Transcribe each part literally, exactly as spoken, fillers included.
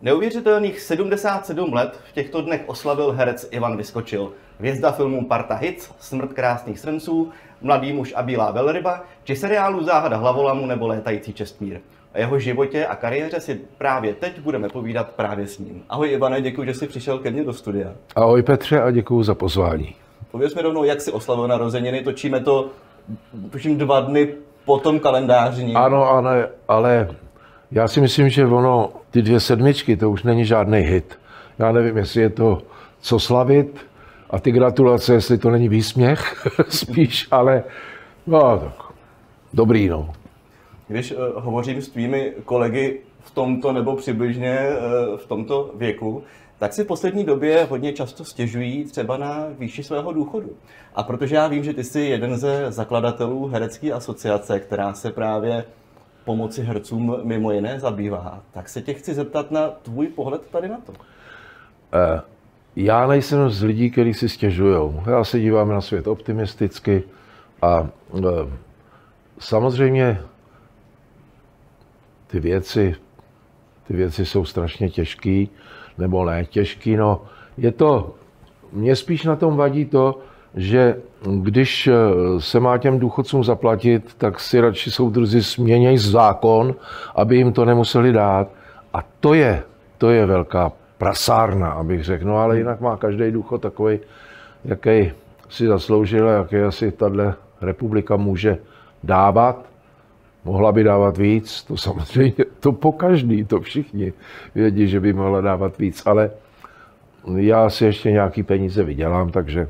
Neuvěřitelných sedmdesát sedm let v těchto dnech oslavil herec Ivan Vyskočil. Hvězda filmů Parta Hits, Smrt krásných srnců, Mladý muž a bílá velryba, či seriálu Záhada hlavolamu nebo Létající čestmír. O jeho životě a kariéře si právě teď budeme povídat právě s ním. Ahoj Ivane, děkuji, že jsi přišel ke mně do studia. Ahoj Petře a děkuji za pozvání. Pověz mi rovnou, jak jsi oslavil narozeniny, točíme to, tuším, dva dny po tom kalendářním. Ano, ale, ale já si myslím, že ono, ty dvě sedmičky, to už není žádný hit. Já nevím, jestli je to co slavit a ty gratulace, jestli to není výsměch spíš, ale no tak, dobrý no. Když uh, hovořím s tvými kolegy v tomto nebo přibližně uh, v tomto věku, tak si v poslední době hodně často stěžují třeba na výši svého důchodu. A protože já vím, že ty jsi jeden ze zakladatelů Herecké asociace, která se právě pomoci hercům mimo jiné zabývá, tak se tě chci zeptat na tvůj pohled tady na to. Uh, já nejsem z lidí, kteří si stěžují. Já se dívám na svět optimisticky a uh, samozřejmě ty věci, ty věci jsou strašně těžký, nebo ne těžký, no. Je to, mě spíš na tom vadí to, že když se má těm důchodcům zaplatit, tak si radši soudruzi změnějí zákon, aby jim to nemuseli dát. A to je, to je velká prasárna, abych řekl. No ale jinak má každý důchod takový, jaký si zasloužil, jaký asi tato republika může dávat. Mohla by dávat víc, to samozřejmě, to po každý, to všichni vědí, že by mohla dávat víc, ale já si ještě nějaký peníze vydělám, takže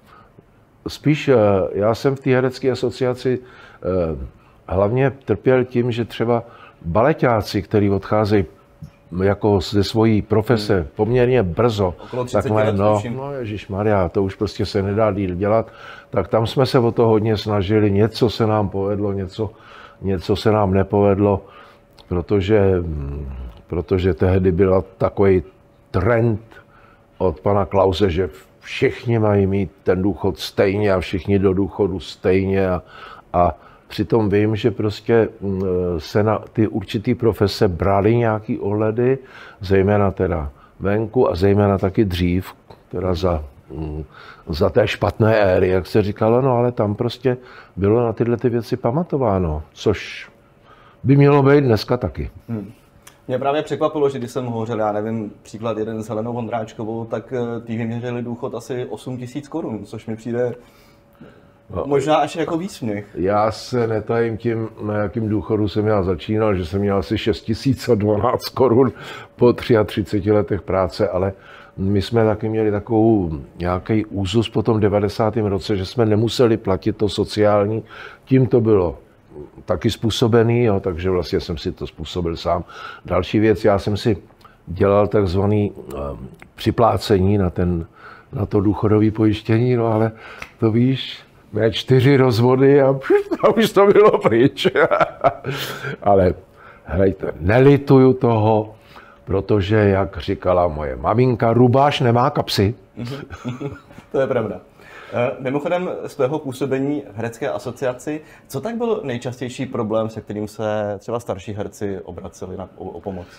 spíš já jsem v té herecké asociaci hlavně trpěl tím, že třeba baleťáci, kteří odcházejí jako ze svojí profese poměrně brzo, tak mají, no, no ježišmarja, to už prostě se nedá díl dělat, tak tam jsme se o to hodně snažili, něco se nám povedlo, něco Něco se nám nepovedlo, protože, protože tehdy byl takový trend od pana Klause, že všichni mají mít ten důchod stejně a všichni do důchodu stejně. A, a přitom vím, že prostě se na ty určitý profese brali nějaký ohledy, zejména teda venku a zejména taky dřív, teda za, za té špatné éry, jak se říkalo, no ale tam prostě bylo na tyhle ty věci pamatováno, což by mělo být dneska taky. Hmm. Mě právě překvapilo, že když jsem hovořil, já nevím, příklad jeden s Helenou Vondráčkovou, tak ty vyměřili důchod asi osm tisíc korun, což mi přijde no, možná až jako výsměch. Já se netajím tím, na jakým důchodu jsem já začínal, že jsem měl asi šest tisíc dvanáct korun po třiceti třech letech práce, ale my jsme taky měli takovou nějaký úzus po tom devadesátém roce, že jsme nemuseli platit to sociální. Tím to bylo taky způsobený, jo, takže vlastně jsem si to způsobil sám. Další věc, já jsem si dělal takzvaný uh, připlácení na, ten, na to důchodové pojištění, no ale to víš, mé čtyři rozvody a, a už to bylo pryč. Ale hejte, nelituju toho, protože, jak říkala moje maminka, rubáš nemá kapsy. To je pravda. Mimochodem, z tvého působení v Herecké asociaci, co tak byl nejčastější problém, se kterým se třeba starší herci obraceli na, o, o pomoc?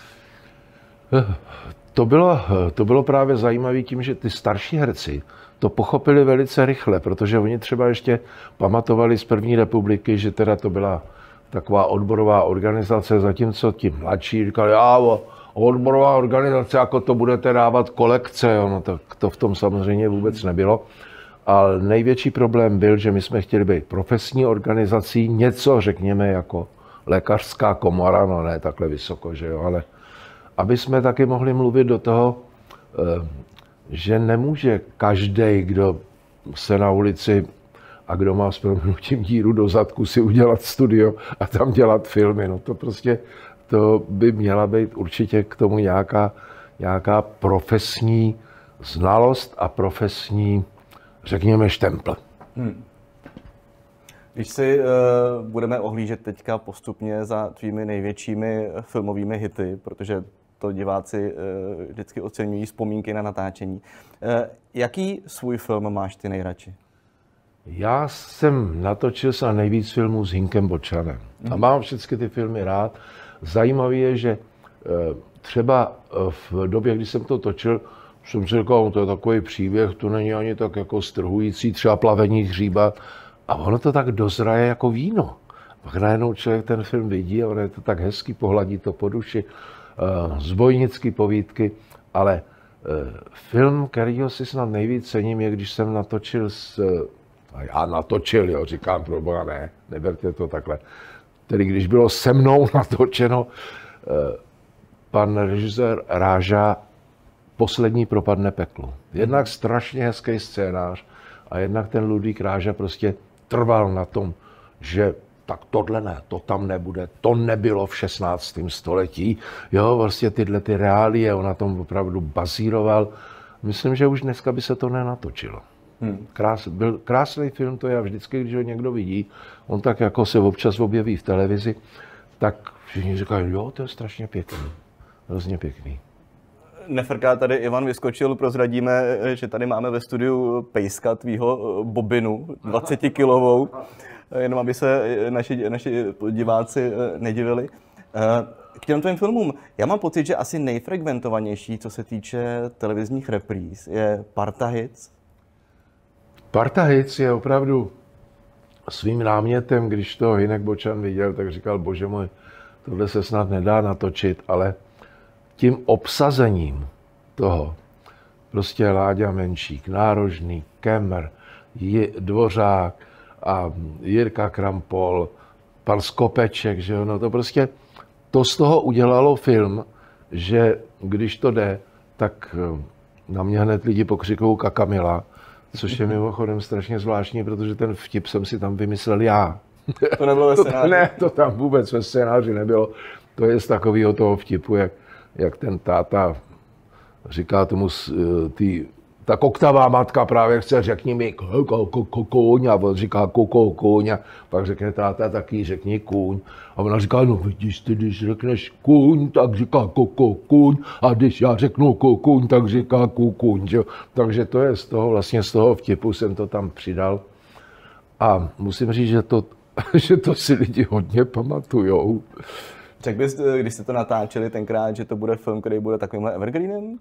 To bylo, to bylo právě zajímavé tím, že ty starší herci to pochopili velice rychle, protože oni třeba ještě pamatovali z první republiky, že teda to byla taková odborová organizace, zatímco ti mladší říkali, já, odborová organizace, jako to budete dávat kolekce, jo, no tak to v tom samozřejmě vůbec nebylo. Ale největší problém byl, že my jsme chtěli být profesní organizací, něco řekněme jako lékařská komora, no ne takhle vysoko, že jo, ale aby jsme taky mohli mluvit do toho, že nemůže každý, kdo se na ulici a kdo má s prominutím díru do zadku, si udělat studio a tam dělat filmy, no to prostě to by měla být určitě k tomu nějaká, nějaká profesní znalost a profesní, řekněme, štempl. Hmm. Když si uh, budeme ohlížet teďka postupně za tvými největšími filmovými hity, protože to diváci uh, vždycky oceňují vzpomínky na natáčení. Uh, jaký svůj film máš ty nejradši? Já jsem natočil se nejvíc filmů s Hinkem Bočanem. A mám všechny ty filmy rád. Zajímavé je, že třeba v době, kdy jsem to točil, jsem si říkal, to je takový příběh, to není ani tak jako strhující, třeba plavení hříba. A ono to tak dozraje jako víno. Pak najednou člověk ten film vidí a ono je to tak hezky, pohladí to po duši, zbojnický povídky, ale film, kterýho si snad nejvíc cením, je, když jsem natočil s... A já natočil, jo, říkám, proboha, ne, neberte to takhle. Tedy když bylo se mnou natočeno, pan režisér Ráža Poslední propadne peklu. Jednak strašně hezký scénář a jednak ten Ludvík Ráža prostě trval na tom, že tak tohle ne, to tam nebude, to nebylo v šestnáctém století. Jo, vlastně tyhle ty reálie, on na tom opravdu bazíroval. Myslím, že už dneska by se to nenatočilo. Hmm. Krás, byl krásný film, to je vždycky, když ho někdo vidí, on tak jako se občas objeví v televizi, tak všichni říkají, jo, to je strašně pěkný, hrozně pěkný. Nefrká tady Ivan vyskočil, prozradíme, že tady máme ve studiu pejska tvýho bobinu, dvacetikilovou, jenom aby se naši, naši diváci nedivili. K těm tvým filmům, já mám pocit, že asi nejfrekventovanější, co se týče televizních repríz, je Parta Hits. Parta Hits je opravdu svým námětem, když to Hynek Bočan viděl, tak říkal, bože můj, tohle se snad nedá natočit, ale tím obsazením toho, prostě Láďa Menšík, Nárožný, Kemr, Dvořák a Jirka Krampol, pan Skopeček, že jo, no to prostě, to z toho udělalo film, že když to jde, tak na mě hned lidi pokřikují Kakamila, což je mimochodem strašně zvláštní, protože ten vtip jsem si tam vymyslel já. To nebylo ve scénáři? To, ne, to tam vůbec ve scénáři nebylo. To je z takového toho vtipu, jak jak ten táta říká tomu, tý, ta koktavá matka právě chce, řekni mi kůň, a on říká koko, kůň, a pak řekne táta taky, řekni kůň. A ona říká, no vidíš ty, když řekneš kůň, tak říká koko, kůň, a když já řeknu kůň, tak říká kůň. Takže to je z toho, vlastně z toho vtipu jsem to tam přidal. A musím říct, že to, že to si lidi hodně pamatujou. Řekl bys, když jste to natáčeli tenkrát, že to bude film, který bude takovýmhle evergreenem?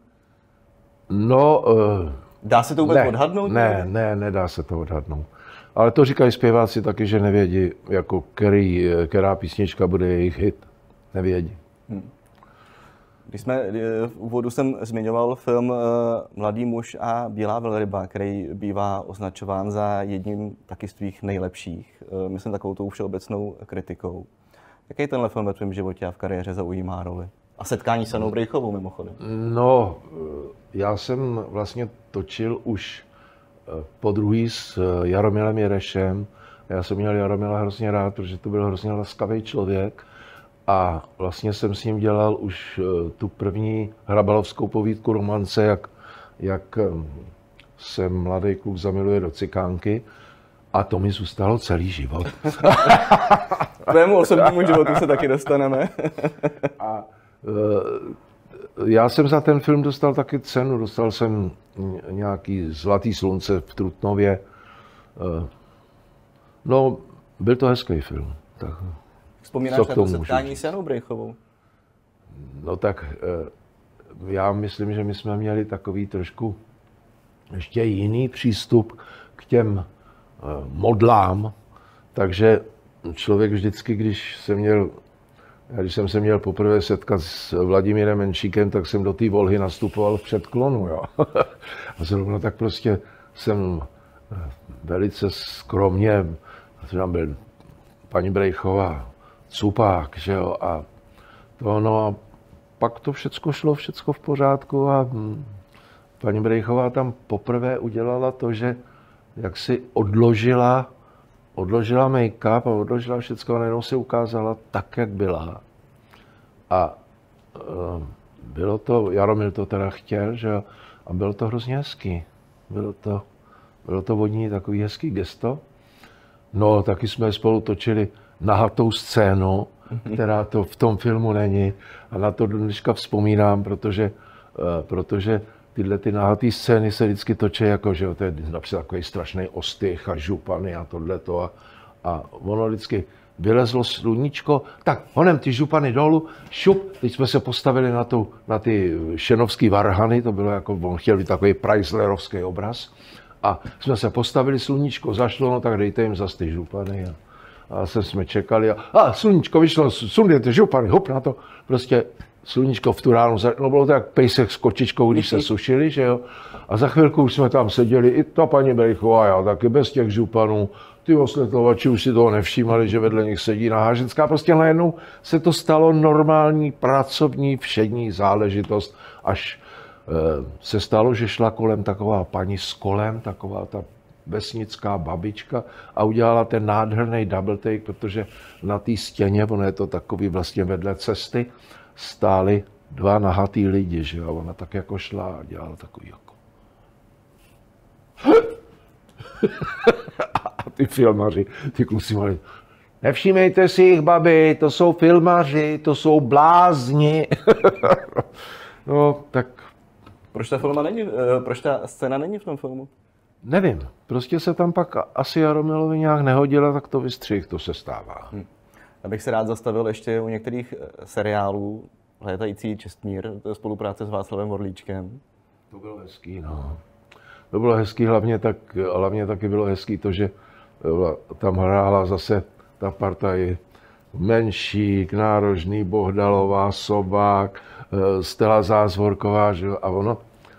No... Uh, dá se to vůbec ne, odhadnout? Ne, ne, nedá se to odhadnout. Ale to říkají zpěváci taky, že nevědí, jako který, která písnička bude jejich hit. Nevědí. Hmm. Když jsme, v úvodu jsem zmiňoval film Mladý muž a bílá velryba, který bývá označován za jedním taky z tvých nejlepších. Myslím takovou tou všeobecnou kritikou. Jaký tenhle film ve tvém životě a v kariéře zaujímá roli? A setkání s Janou Breichovou mimochodem. No, já jsem vlastně točil už po druhý s Jaromilem Jerešem. Já jsem měl Jaromila hrozně rád, protože to byl hrozně laskavý člověk. A vlastně jsem s ním dělal už tu první hrabalovskou povídku Romance, jak, jak se mladý kluk zamiluje do cikánky. A to mi zůstalo celý život. K mému osobnímu životu se taky dostaneme. A e, já jsem za ten film dostal taky cenu. Dostal jsem nějaký Zlatý slunce v Trutnově. E, no, byl to hezký film. Tak, vzpomínáš na to setkání s Janou Breichovou? No tak e, já myslím, že my jsme měli takový trošku ještě jiný přístup k těm modlám, takže člověk vždycky, když jsem měl, když jsem se měl poprvé setkat s Vladimírem Menšíkem, tak jsem do té Volhy nastupoval v předklonu, jo. A zrovna tak prostě jsem velice skromně, tam byl paní Breichová, Cupák, že jo, a to, no a pak to všecko šlo, všecko v pořádku a paní Breichová tam poprvé udělala to, že jak si odložila, odložila make-up a odložila všecko a najednou se ukázala tak, jak byla. A uh, bylo to, Jaromil to teda chtěl, že jo, a bylo to hrozně hezký. Bylo to, bylo to od ní takový hezký gesto. No, taky jsme spolu točili nahatou scénu, která to v tom filmu není. A na to dneška vzpomínám, protože, uh, protože tyhle ty nahatý scény se vždycky točí jako, že jo, to je například takový strašný ostych a župany a tohleto. A, a ono vždycky, vylezlo sluníčko, tak honem ty župany dolů, šup, teď jsme se postavili na, tu, na ty šenovský varhany, to bylo jako, on chtěl být takový Preislerovský obraz, a jsme se postavili, sluníčko zašlo, no tak dejte jim zas ty župany. A, a se jsme čekali a, a sluníčko vyšlo, sundejte župany, hop na to, prostě sluníčko v tu ránu, no bylo to jak pejsek s kočičkou, když se sušili, že jo. A za chvilku už jsme tam seděli, i ta paní Berichová, já taky bez těch županů. Ty osvětlovači už si toho nevšímali, že vedle nich sedí Naháženská. Prostě najednou se to stalo normální, pracovní, všední záležitost, až e, se stalo, že šla kolem taková paní s kolem, taková ta vesnická babička a udělala ten nádherný double take, protože na té stěně, ono je to takový vlastně vedle cesty, stáli dva nahatý lidi, že jo, ona tak jako šla a dělala takový jako. A ty filmaři, ty kluci mali, nevšímejte si jich, babi, to jsou filmaři, to jsou blázni. No, tak. Proč ta filma není, proč ta scéna není v tom filmu? Nevím, prostě se tam pak asi Jaromilovi nějak nehodila, tak to vystřih, to se stává. Hm. Já bych se rád zastavil ještě u některých seriálů, Létající Čestmír, to je spolupráce s Václavem Orlíčkem. To bylo hezký, no. To bylo hezký, hlavně, tak, hlavně taky bylo hezký to, že tam hrála zase ta partaj Menšík, Nárožný, Bohdalová, Sobák, Stella Zázvorková, že jo, a ono,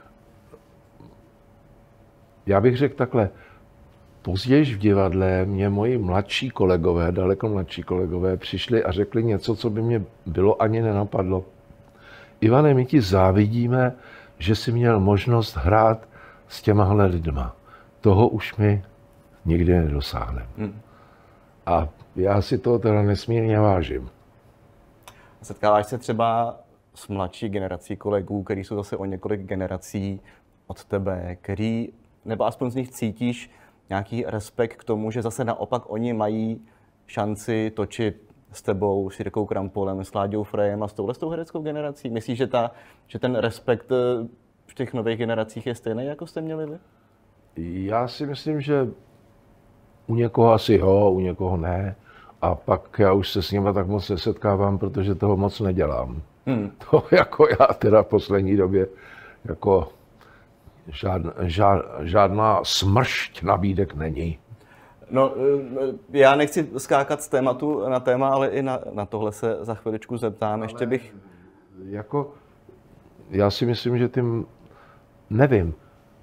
já bych řekl takhle, později v divadle mě moji mladší kolegové, daleko mladší kolegové, přišli a řekli něco, co by mě bylo ani nenapadlo. Ivane, my ti závidíme, že jsi měl možnost hrát s těmahle lidma. Toho už my nikdy nedosáhneme. Hmm. A já si toho teda nesmírně vážím. Setkáváš se třeba s mladší generací kolegů, kteří jsou zase o několik generací od tebe, který, nebo aspoň z nich cítíš nějaký respekt k tomu, že zase naopak oni mají šanci točit s tebou, s Jirkou Krampolem, s Láďou Frejem a s touhle s tou hereckou generací? Myslíš, že, ta, že ten respekt v těch nových generacích je stejný, jako jste měli vy? Já si myslím, že u někoho asi jo, u někoho ne. A pak já už se s nimi tak moc nesetkávám, protože toho moc nedělám. Hmm. To jako já teda v poslední době jako žádná, žád, žádná smršť nabídek není. No, já nechci skákat z tématu na téma, ale i na, na tohle se za chviličku zeptám. Ještě bych... Jako, já si myslím, že tím, nevím,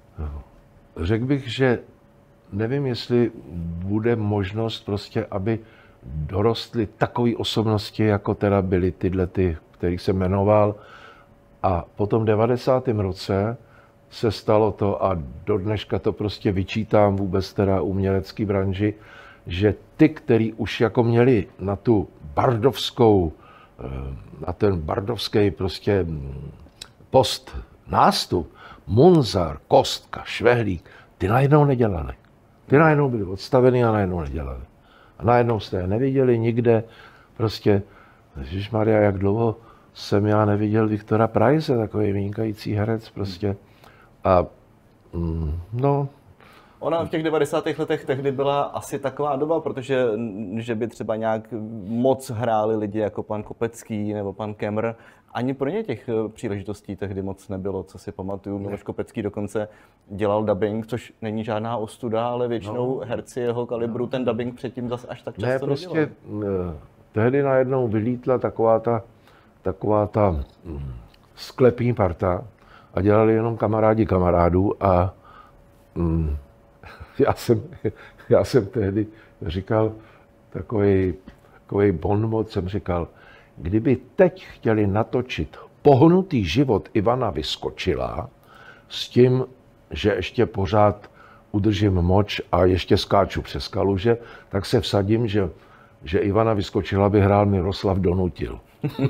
řekl bych, že nevím, jestli bude možnost prostě, aby dorostly takové osobnosti, jako teda byly tyhle ty, kterých jsem jmenoval. A po tom devadesátém roce se stalo to, a do dneška to prostě vyčítám vůbec teda umělecký branži, že ty, který už jako měli na tu bardovskou, na ten bardovský prostě post nástup, Munzar, Kostka, Švehlík, ty najednou nedělali. Ty najednou byli odstaveni a najednou nedělali. A najednou jste je neviděli nikde. Prostě, ježišmarja, jak dlouho jsem já neviděl Viktora Preise, takový vynikající herec prostě. A mm, no... Ona v těch devadesátých letech tehdy byla asi taková doba, protože že by třeba nějak moc hráli lidi jako pan Kopecký nebo pan Kemr, ani pro ně těch příležitostí tehdy moc nebylo, co si pamatuju. Miloš Kopecký dokonce dělal dubbing, což není žádná ostuda, ale většinou no. herci jeho kalibru ten dubbing předtím zase až tak často ne, prostě nedělali. Tehdy najednou vylítla taková ta, taková ta mm, sklepní parta a dělali jenom kamarádi kamarádů a mm, já, jsem, já jsem tehdy říkal takový, takový bonmot, jsem říkal, kdyby teď chtěli natočit Pohnutý život Ivana Vyskočila s tím, že ještě pořád udržím moč a ještě skáču přes kaluže, tak se vsadím, že, že Ivana Vyskočila by hrál Miroslav Donutil.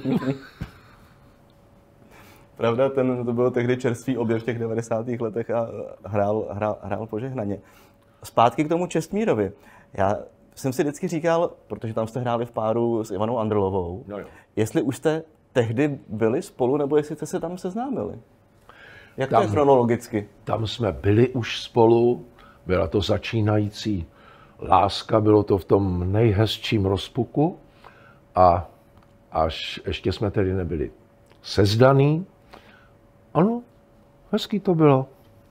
Pravda, ten, to byl tehdy čerstvý objev v těch devadesátých letech a hrál, hrál, hrál požehnaně. Zpátky k tomu Čestmírovi. Já jsem si vždycky říkal, protože tam jste hráli v páru s Ivanou Andrlovou, no jestli už jste tehdy byli spolu, nebo jestli jste se tam seznámili. Jak tam, to je chronologicky? Tam jsme byli už spolu, byla to začínající láska, bylo to v tom nejhezčím rozpuku a až ještě jsme tedy nebyli sezdaný. Ano, hezký to bylo.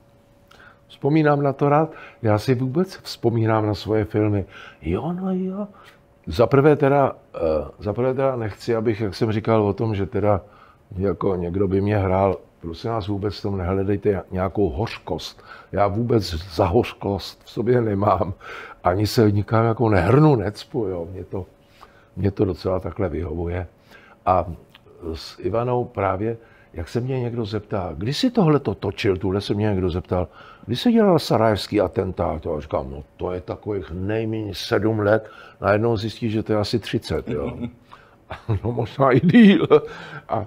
Vzpomínám na to rád. Já si vůbec vzpomínám na svoje filmy. Jo, no jo. Zaprvé teda, zaprvé teda nechci, abych, jak jsem říkal o tom, že teda jako někdo by mě hrál, prosím vás, vůbec tom nehledejte nějakou hořkost. Já vůbec za hořkost v sobě nemám. Ani se nikam jako nehrnu, necpu, jo. Mě to, mě to docela takhle vyhovuje. A s Ivanou právě, jak se mě někdo zeptá, kdy si tohle to točil, tuhle se mě někdo zeptal, kdy se dělal sarajevský atentát? A říkám, no to je takových nejméně sedm let, najednou zjistí, že to je asi třicet, jo. No možná i díl. A,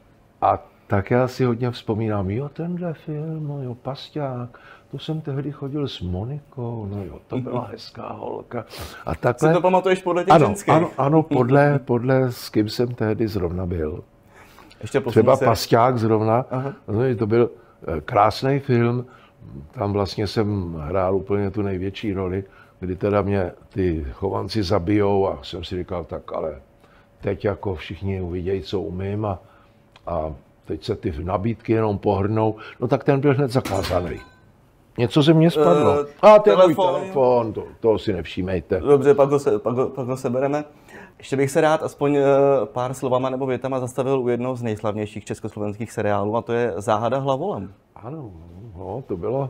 a tak já si hodně vzpomínám, jo, tenhle film, no jo, Pasťák, to jsem tehdy chodil s Monikou, no jo, to byla hezká holka. A takhle... Si to pamatuješ podle těch ano, ženských? Ano, ano, podle, podle, s kým jsem tehdy zrovna byl. Ještě Třeba se... Pasťák zrovna, no, to byl krásný film, tam vlastně jsem hrál úplně tu největší roli, kdy teda mě ty chovanci zabijou a jsem si říkal, tak ale teď jako všichni uvidějí, co umím a, a teď se ty nabídky jenom pohrnou, no tak ten byl hned zakázaný. Něco ze mě spadlo. Uh, a ten telefon, telefon to, toho si nevšímejte. Dobře, pak ho, se, pak, ho, pak ho sebereme. Ještě bych se rád aspoň pár slovama nebo větama zastavil u jednoho z nejslavnějších československých seriálů, a to je Záhada hlavolem. Ano, no, to bylo...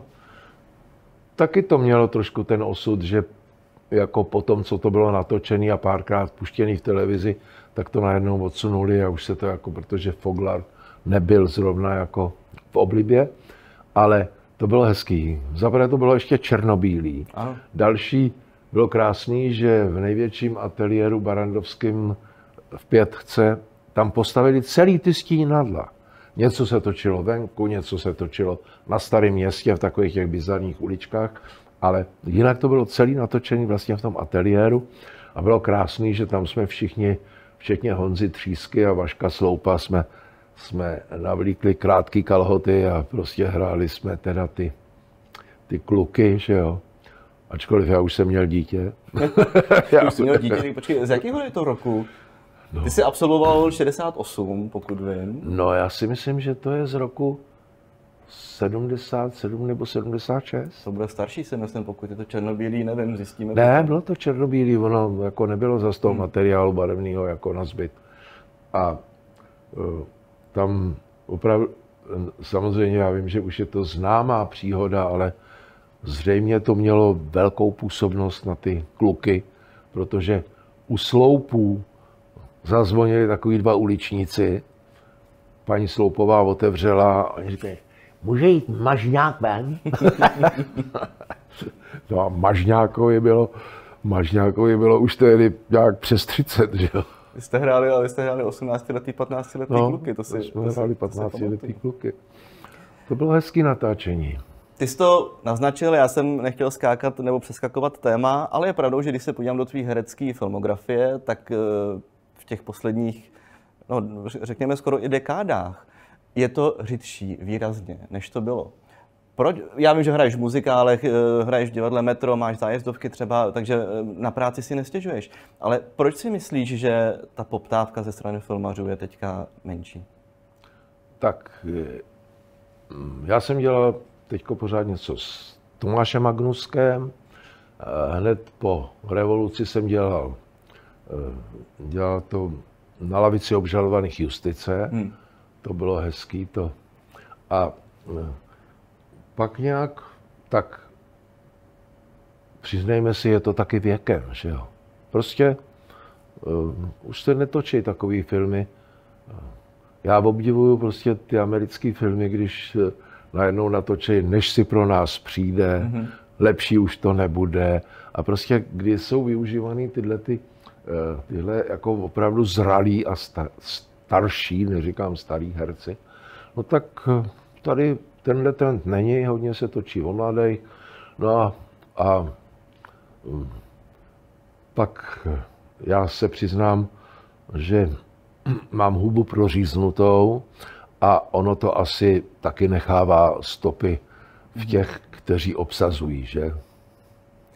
Taky to mělo trošku ten osud, že jako po tom, co to bylo natočené a párkrát puštěný v televizi, tak to najednou odsunuli a už se to jako, protože Foglar nebyl zrovna jako v oblibě, ale to bylo hezký. Zaprvé to bylo ještě černobílý. Ano. Další bylo krásný, že v největším ateliéru barandovském v Pětce tam postavili celý ty stínadla. Něco se točilo venku, něco se točilo na Starém Městě v takových těch bizarních uličkách, ale jinak to bylo celý natočený vlastně v tom ateliéru a bylo krásný, že tam jsme všichni, včetně Honzy Třísky a Vaška Sloupa, jsme, jsme navlíkli krátký kalhoty a prostě hráli jsme teda ty, ty kluky, že jo. Ačkoliv já už jsem měl dítě. já už jsi měl dítě, počkej, z jakého je to roku? No. Ty jsi absolvoval šedesát osm, pokud vím. No já si myslím, že to je z roku sedmdesát sedm nebo sedmdesát šest. To bude starší, si myslím, pokud je to černobílý, nevím, zjistíme. Ne, bylo to černobílý, ono jako nebylo za toho hmm. materiálu barevného jako na zbyt. A uh, tam opravdu, samozřejmě já vím, že už je to známá příhoda, ale zřejmě to mělo velkou působnost na ty kluky, protože u sloupů zazvonili takový dva uličníci. Paní Sloupová otevřela a oni říkají, může jít Mažňák ven? No a Mažňákovi bylo, Mažňákovi bylo už tehdy nějak přes třicet, že jo? Vy jste hráli, ale vy jste hráli osmnáctiletý, patnáctiletý no, kluky. To si, jsme hráli patnáctiletý kluky. To bylo hezký natáčení. Ty jsi to naznačil, já jsem nechtěl skákat nebo přeskakovat téma, ale je pravdou, že když se podívám do tvý herecké filmografie, tak v těch posledních, no, řekněme skoro i dekádách, je to řidší výrazně, než to bylo. Proč? Já vím, že hraješ v muzikálech, hraješ v divadle Metro, máš zájezdovky třeba, takže na práci si nestěžuješ. Ale proč si myslíš, že ta poptávka ze strany filmařů je teďka menší? Tak, já jsem dělal teďko pořád něco s Tomášem Magnuskem. Hned po revoluci jsem dělal, dělal to na lavici obžalovaných justice. Hmm. To bylo hezký to. A pak nějak, tak přiznejme si, je to taky věkem, že jo. Prostě uh, už se netočí takový filmy. Já obdivuju prostě ty americké filmy, když uh, najednou natočí, než si pro nás přijde, mm-hmm. lepší už to nebude. A prostě, kdy jsou využívaný tyhle, ty, uh, tyhle jako opravdu zralí a star, starší, neříkám starý herci, no tak uh, tady tenhle trend není, hodně se točí o mladých. No a, a um, pak já se přiznám, že mám hubu proříznutou a ono to asi taky nechává stopy v těch, kteří obsazují, že?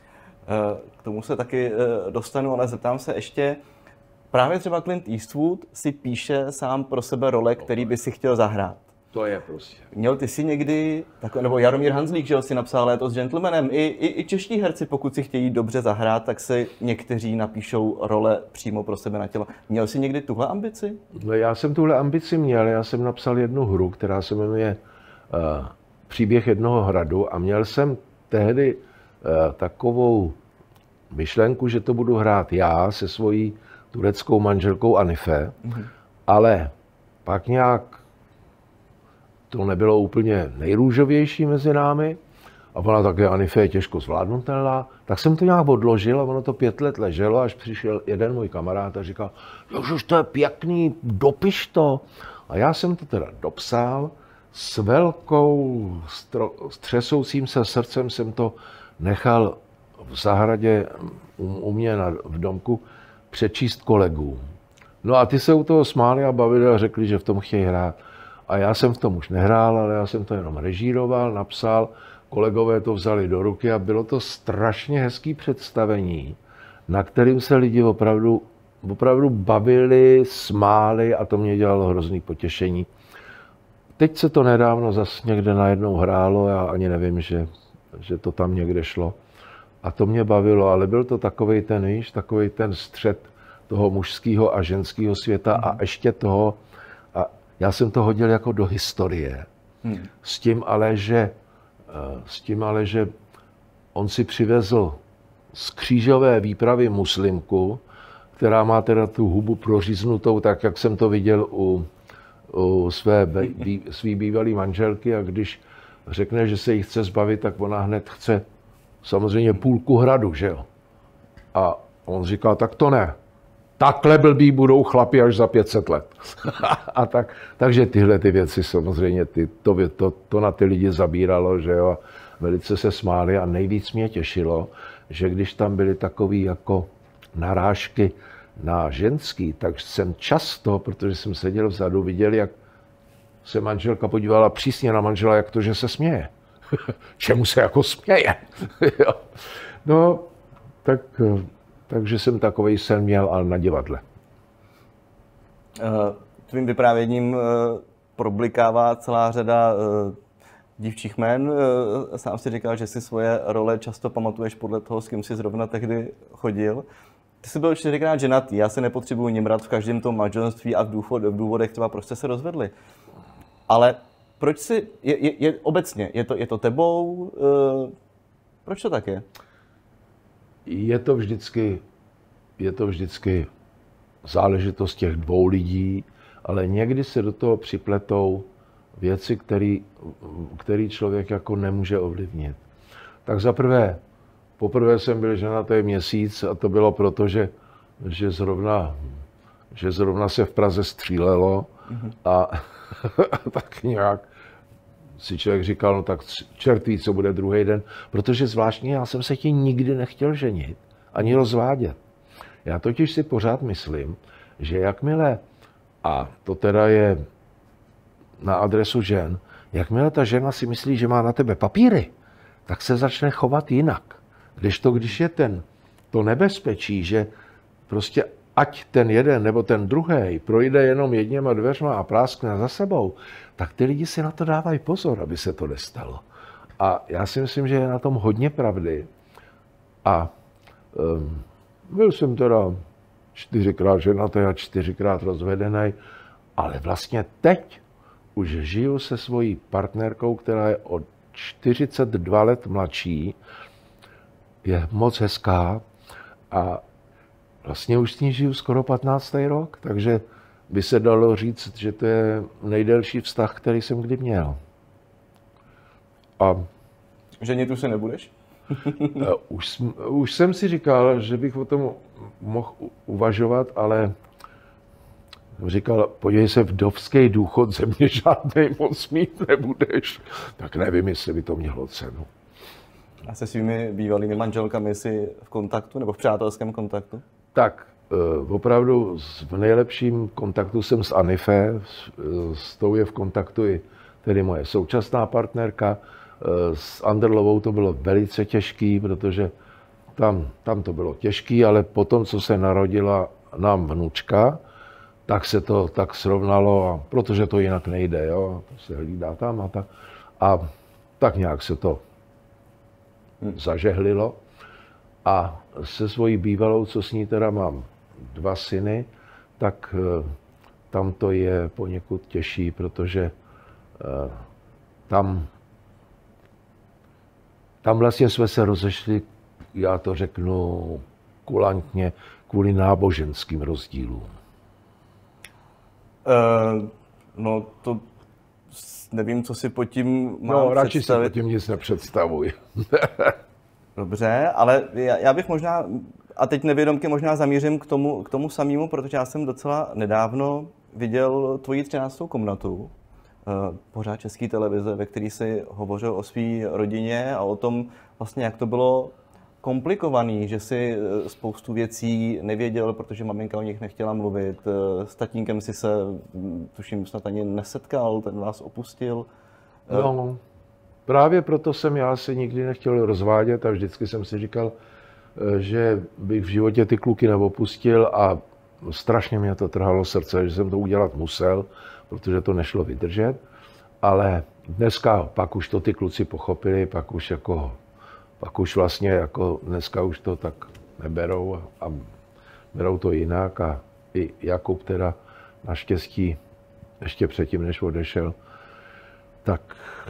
K tomu se taky dostanu, ale zeptám se ještě, právě třeba Clint Eastwood si píše sám pro sebe role, který by si chtěl zahrát. To je prostě. Měl ty si někdy, takové, nebo Jaromír Hanzlík, že jo, si napsal Léto s gentlemanem. I, i, I čeští herci, pokud si chtějí dobře zahrát, tak si někteří napíšou role přímo pro sebe na tělo. Měl jsi někdy tuhle ambici? No, já jsem tuhle ambici měl, já jsem napsal jednu hru, která se jmenuje uh, Příběh jednoho hradu a měl jsem tehdy uh, takovou myšlenku, že to budu hrát já se svojí tureckou manželkou Anife, mm-hmm. ale pak nějak to nebylo úplně nejrůžovější mezi námi a ona také Anife je těžko zvládnutelná, tak jsem to nějak odložil a ono to pět let leželo, až přišel jeden můj kamarád a říkal, ježiš, to je pěkný, dopiš to. A já jsem to teda dopsal, s velkou stro, střesoucím se srdcem jsem to nechal v zahradě u, u mě na, v domku přečíst kolegům. No a ty se u toho smáli a bavili a řekli, že v tom chtějí hrát. A já jsem v tom už nehrál, ale já jsem to jenom režíroval, napsal, kolegové to vzali do ruky a bylo to strašně hezký představení, na kterým se lidi opravdu, opravdu bavili, smáli a to mě dělalo hrozný potěšení. Teď se to nedávno zase někde najednou hrálo, já ani nevím, že, že to tam někde šlo. A to mě bavilo, ale byl to takovej ten, víš, takovej ten střed toho mužského a ženského světa a ještě toho, a já jsem to hodil jako do historie. Hmm. S tím ale, že, s tím ale, že on si přivezl z křížové výpravy muslimku, která má teda tu hubu proříznutou, tak jak jsem to viděl u, u své bý, svý bývalý manželky a když řekne, že se jí chce zbavit, tak ona hned chce samozřejmě půlku hradu, že jo. A on říkal, tak to ne. Takhle blbý budou chlapi až za pět set let. A tak, takže tyhle ty věci samozřejmě, ty, to, to, to na ty lidi zabíralo, že jo. Velice se smáli a nejvíc mě těšilo, že když tam byly takový jako narážky na ženský, tak jsem často, protože jsem seděl vzadu, viděl, jak se manželka podívala přísně na manžela, jak to, že se směje. Čemu se jako směje? No, tak, takže jsem takovej sen měl, ale na divadle. Tvým vyprávěním problikává celá řada dívčích jmen. Sám si říkal, že si svoje role často pamatuješ podle toho, s kým jsi zrovna tehdy chodil. Ty jsi byl čtyřikrát ženatý, já se nepotřebuji nimrat v každém tom manželství a v, důvod, v důvodech třeba proč jste se rozvedli. Ale proč si, je, je, je obecně, je to, je to tebou, uh, proč to tak je? Je to vždycky, je to vždycky záležitost těch dvou lidí, ale někdy se do toho připletou věci, který, který člověk jako nemůže ovlivnit. Tak za prvé, poprvé jsem byl ženatý měsíc a to bylo proto, že, že, zrovna, že zrovna se v Praze střílelo mm-hmm. a tak nějak si člověk říkal, no tak čert ví, co bude druhý den, protože zvláštně já jsem se ti nikdy nechtěl ženit, ani rozvádět. Já totiž si pořád myslím, že jakmile, a to teda je na adresu žen, jakmile ta žena si myslí, že má na tebe papíry, tak se začne chovat jinak. Když to, když je ten, to nebezpečí, že prostě ať ten jeden nebo ten druhý projde jenom jedněma dveřma a práskne za sebou, tak ty lidi si na to dávají pozor, aby se to nestalo. A já si myslím, že je na tom hodně pravdy. A um, byl jsem teda čtyřikrát ženatý a čtyřikrát rozvedený, ale vlastně teď už žiju se svojí partnerkou, která je o čtyřicet dva let mladší, je moc hezká a vlastně už s ní žiju skoro patnáctý rok, takže by se dalo říct, že to je nejdelší vztah, který jsem kdy měl. A ženit už se nebudeš? už, už jsem si říkal, že bych o tom mohl uvažovat, ale říkal, podívej se, vdovský důchod ze mě žádnej moc mít nebudeš. Tak nevím, jestli by to mělo cenu. A se svými bývalými manželkami jsi v kontaktu nebo v přátelském kontaktu? Tak, opravdu v nejlepším kontaktu jsem s Anife, s tou je v kontaktu i tedy moje současná partnerka. S Anderlovou to bylo velice těžký, protože tam, tam to bylo těžké, ale potom, co se narodila nám vnučka, tak se to tak srovnalo, a protože to jinak nejde, jo, to se hlídá tam a tak. A tak nějak se to zažehlilo. A se svojí bývalou, co s ní teda mám dva syny, tak tam to je poněkud těžší, protože tam, tam vlastně jsme se rozešli, já to řeknu kulantně, kvůli náboženským rozdílům. Uh, no to nevím, co si pod tím mám No, radši představit. si pod tím nic nepředstavuj. Dobře, ale já, já bych možná, a teď nevědomky možná zamířím k tomu, k tomu samému, protože já jsem docela nedávno viděl tvoji třináctou komnatu, pořád České televize, ve který si hovořil o své rodině a o tom vlastně, jak to bylo komplikovaný, že si spoustu věcí nevěděl, protože maminka o nich nechtěla mluvit. S tatínkem si se, tuším, snad ani nesetkal, ten vás opustil. No, právě proto jsem já se nikdy nechtěl rozvádět a vždycky jsem si říkal, že bych v životě ty kluky neopustil, a strašně mě to trhalo srdce, že jsem to udělat musel, protože to nešlo vydržet. Ale dneska pak už to ty kluci pochopili, pak už jako Pak už vlastně jako dneska už to tak neberou a, a berou to jinak, a i Jakub teda naštěstí ještě předtím, než odešel, tak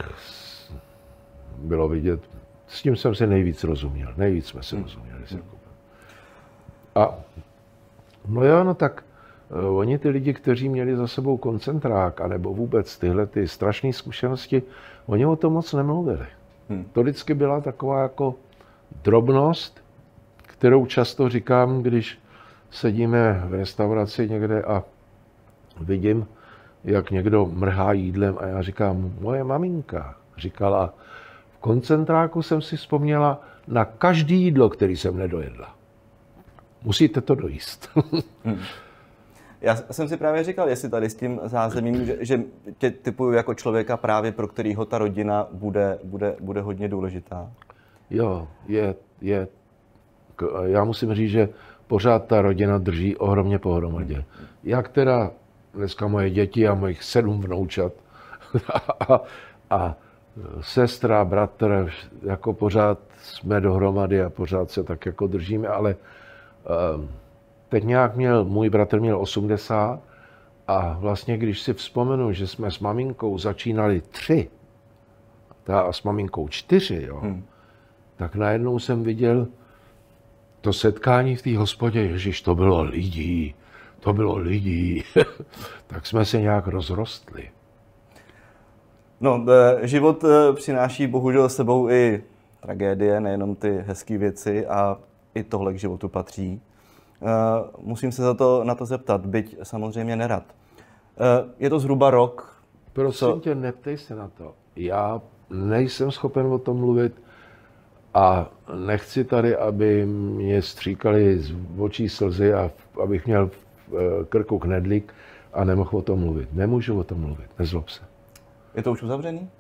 bylo vidět, s tím jsem se nejvíc rozuměl, nejvíc jsme se rozuměli s Jakubem. A no jo, no tak uh, oni ty lidi, kteří měli za sebou koncentrák, anebo vůbec tyhle ty strašné zkušenosti, oni o tom moc nemluvili. Hmm. To vždycky byla taková jako drobnost, kterou často říkám, když sedíme v restauraci někde a vidím, jak někdo mrhá jídlem, a já říkám, moje maminka říkala, v koncentráku jsem si vzpomněla na každé jídlo, který jsem nedojedla. Musíte to dojíst. hmm. Já jsem si právě říkal, jestli tady s tím zázemím, že, že tě typuju jako člověka právě, pro kterýho ta rodina bude, bude, bude hodně důležitá. Jo, je, je. Já musím říct, že pořád ta rodina drží ohromně pohromadě. Jak teda dneska moje děti a mojich sedm vnoučat a, a sestra, bratr, jako pořád jsme dohromady a pořád se tak jako držíme, ale um, teď nějak měl, můj bratr měl osmdesát, a vlastně když si vzpomenu, že jsme s maminkou začínali tři, a s maminkou čtyři, jo, hmm. tak najednou jsem viděl to setkání v té hospodě, ježiš, to bylo lidí, to bylo lidí, tak jsme se nějak rozrostli. No, život přináší bohužel s sebou i tragédie, nejenom ty hezké věci, a i tohle k životu patří. Musím se za to, na to zeptat, byť samozřejmě nerad. Je to zhruba rok. Prosím co... tě, neptej se na to. Já nejsem schopen o tom mluvit a nechci tady, aby mě stříkali z očí slzy a abych měl v krku knedlík a nemohl o tom mluvit. Nemůžu o tom mluvit, nezlob se. Je to už uzavřený?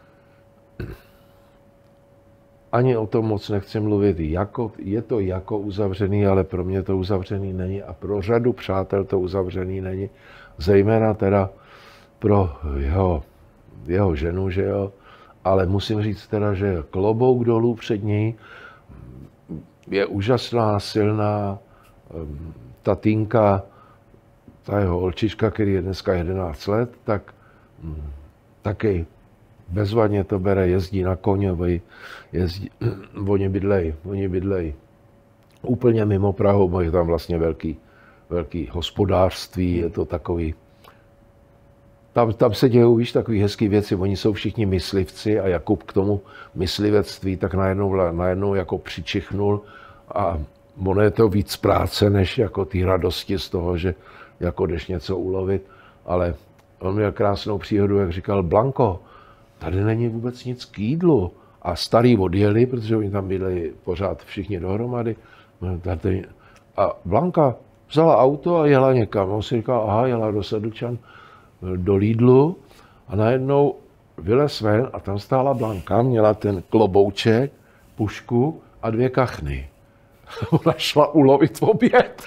Ani o tom moc nechci mluvit. Jako, je to jako uzavřený, ale pro mě to uzavřený není a pro řadu přátel to uzavřený není. Zejména teda pro jeho, jeho ženu, že jo. Ale musím říct teda, že klobouk dolů před ní, je úžasná, silná tatínka, ta jeho holčička, který je dneska jedenáct let, tak taky bezvadně to bere, jezdí na koně, jezdí, oni bydlej, oni bydlej úplně mimo Prahu, mají tam vlastně velký, velký hospodářství, je to takový, tam, tam se dějou, víš, takový hezký věci, oni jsou všichni myslivci a Jakub k tomu myslivectví tak najednou, najednou jako přičichnul a ono je to víc práce, než jako ty radosti z toho, že jako jdeš něco ulovit, ale on měl krásnou příhodu, jak říkal, Blanko, tady není vůbec nic k jídlu. A starý odjeli, protože oni tam byli pořád všichni dohromady. A Blanka vzala auto a jela někam. On si říkal, aha, jela do Sedlčan, do Lidlu a najednou vylez ven a tam stála Blanka, měla ten klobouček, pušku a dvě kachny. ona šla ulovit oběd.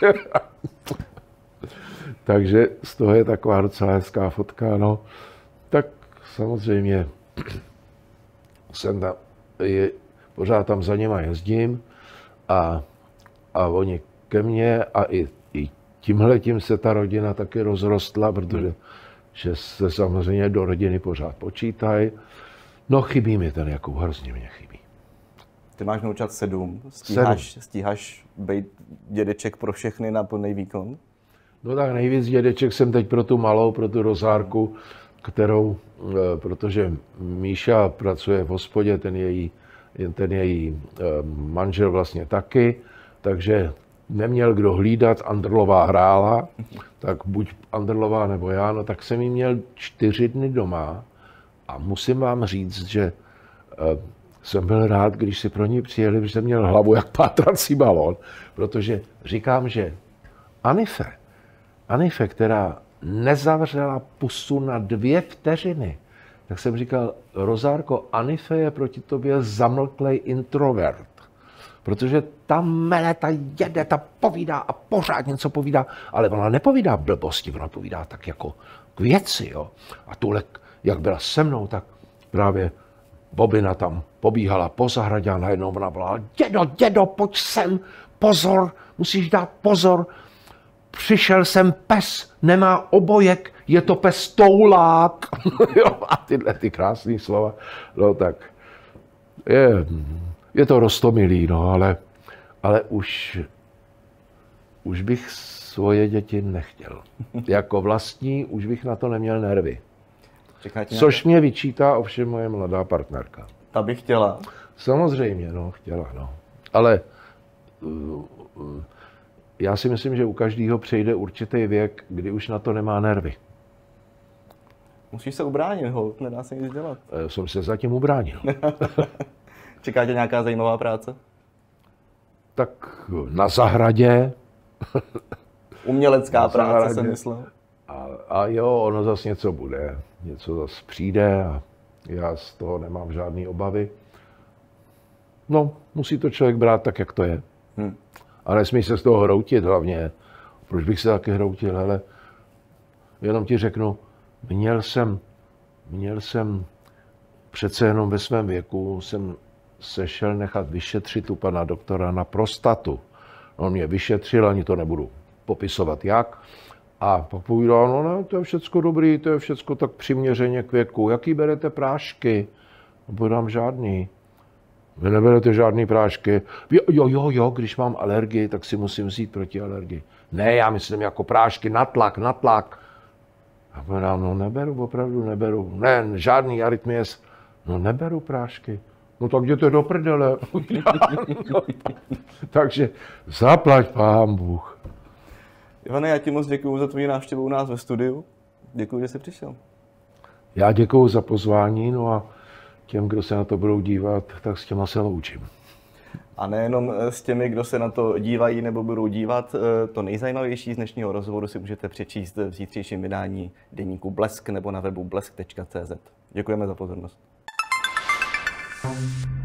Takže z toho je taková docela hezká fotka, no. Tak samozřejmě jsem tam, je, pořád tam za něma jezdím a, a oni ke mně a i, i tímhletím se ta rodina taky rozrostla, protože že se samozřejmě do rodiny pořád počítají. No chybí mi ten Jakub, hrozně mě chybí. Ty máš vnoučat sedm, stíháš, sedm. stíháš být dědeček pro všechny na plný výkon? No tak nejvíc dědeček jsem teď pro tu malou, pro tu Rozárku, kterou, protože Míša pracuje v hospodě, ten její, ten její manžel vlastně taky, takže neměl kdo hlídat, Andrlová hrála, tak buď Andrlová nebo já, no tak jsem jí měl čtyři dny doma a musím vám říct, že jsem byl rád, když si pro ní přijeli, protože jsem měl hlavu jak pátrací balón, protože říkám, že Anife, Anife, která nezavřela pusu na dvě vteřiny, tak jsem říkal, Rozárko, Anife je proti tobě zamlklej introvert, protože ta mele, ta jede, ta povídá a pořád něco povídá, ale ona nepovídá blbosti, ona povídá tak jako k věci, jo. A tuhle, jak byla se mnou, tak právě Bobina tam pobíhala po zahradě a najednou ona volala, dědo, dědo, pojď sem, pozor, musíš dát pozor. Přišel sem pes, nemá obojek, je to pes toulák. Jo, a tyhle ty krásné slova. No tak, je, je to roztomilý, no, ale, ale už, už bych svoje děti nechtěl. Jako vlastní, už bych na to neměl nervy. Což mě vyčítá ovšem moje mladá partnerka. Ta by chtěla. Samozřejmě, no, chtěla, no. Ale uh, uh, já si myslím, že u každého přejde určitý věk, kdy už na to nemá nervy. Musíš se ubránit, ho, nedá se nic dělat. Já jsem se zatím ubránil. Čeká tě nějaká zajímavá práce? Tak na zahradě. Umělecká na práce zahradě. Jsem myslel. A, a jo, ono zase něco bude. Něco zase přijde a já z toho nemám žádné obavy. No, musí to člověk brát tak, jak to je. Hmm. A nesmí se z toho hroutit hlavně. Proč bych se taky hroutil, hele. Jenom ti řeknu, měl jsem, měl jsem přece jenom ve svém věku, jsem se šel nechat vyšetřit u pana doktora na prostatu. On mě vyšetřil, ani to nebudu popisovat jak. A pak povídal, no ne, to je všecko dobrý, to je všecko tak přiměřeně k věku. Jaký berete prášky? Podám žádný. Vy neberete žádný prášky. Jo, jo, jo, jo, když mám alergii, tak si musím vzít proti alergii. Ne, já myslím jako prášky na tlak, na tlak. A podám, no neberu, opravdu neberu. Ne, žádný arytmies. No neberu prášky. No tak jděte do prdele. Takže zaplať pán Bůh. Ivane, já ti moc děkuju za tvoji návštěvu u nás ve studiu. Děkuju, že jsi přišel. Já děkuju za pozvání, no a těm, kdo se na to budou dívat, tak s těma se loučím. A nejenom s těmi, kdo se na to dívají nebo budou dívat, to nejzajímavější z dnešního rozhovoru si můžete přečíst v zítřejším vydání deníku Blesk nebo na webu blesk tečka cé zet. Děkujeme za pozornost.